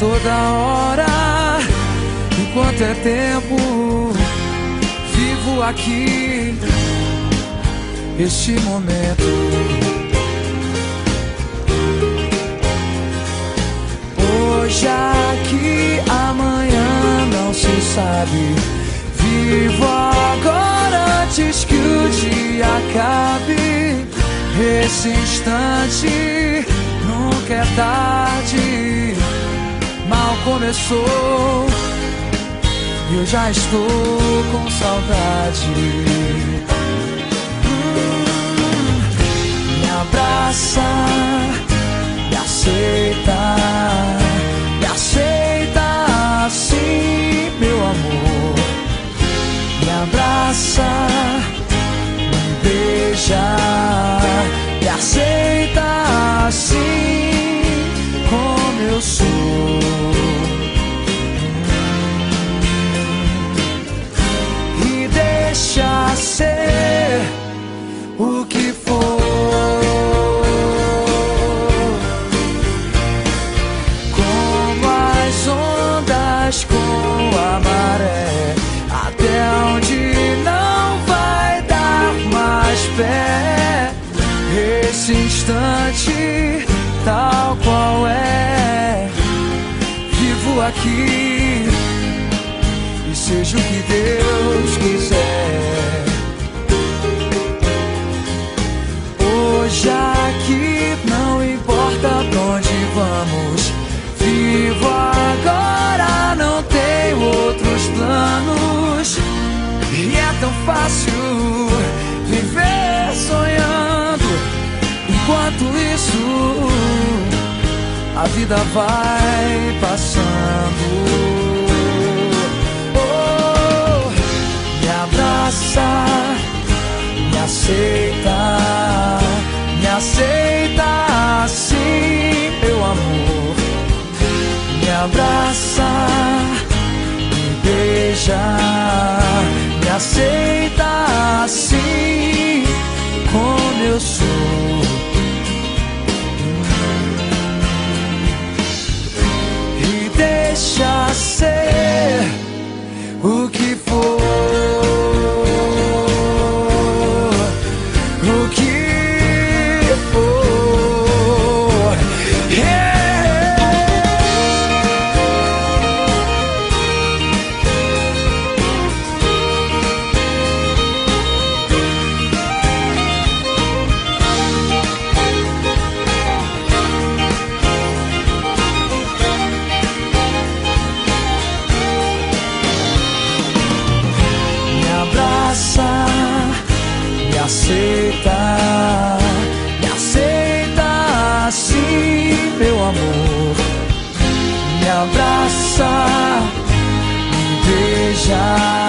toda hora, enquanto é tempo, vivo aqui, este momento. Hoje aqui, amanhã não se sabe. Vivo agora antes que o dia acabe. Esse instante nunca é tarde. Mal começou e eu já estou com saudade. Me abraça, me aceita, me aceita assim, meu amor. Me abraça, me beija, me aceita assim como eu sou. E deixa ser o que for. Como as ondas com a maré, até onde não vai dar mais pé. Esse instante, tal qual é, vivo aqui, e seja o que Deus quiser. Hoje aqui, não importa pra onde vamos, vivo agora, não tenho outros planos. E é tão fácil viver sonhando, enquanto isso a vida vai passando. Oh, me abraça, me aceita, me aceita assim, meu amor. Me abraça, me beija, me aceita assim como eu sou. E deixa ser o que for, o que for. Yeah. Me aceita assim, meu amor. Me abraça, me beija.